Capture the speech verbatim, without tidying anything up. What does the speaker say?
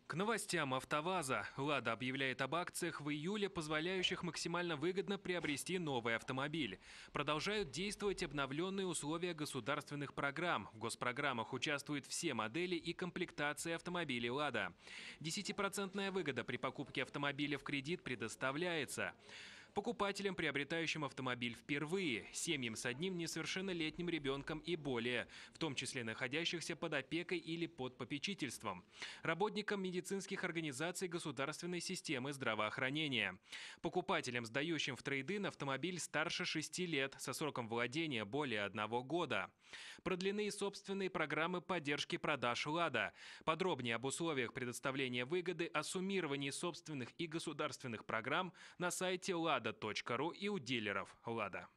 К новостям АвтоВАЗа. «Лада» объявляет об акциях в июле, позволяющих максимально выгодно приобрести новый автомобиль. Продолжают действовать обновленные условия государственных программ. В госпрограммах участвуют все модели и комплектации автомобилей «Лада». десятипроцентная выгода при покупке автомобиля в кредит предоставляется покупателям, приобретающим автомобиль впервые, семьям с одним несовершеннолетним ребенком и более, в том числе находящихся под опекой или под попечительством, работникам медицинских организаций государственной системы здравоохранения, покупателям, сдающим в трейд-ин автомобиль старше шести лет со сроком владения более одного года. Продлены собственные программы поддержки продаж «Лада». Подробнее об условиях предоставления выгоды, о суммировании собственных и государственных программ на сайте лада точка ру и у дилеров «Лада».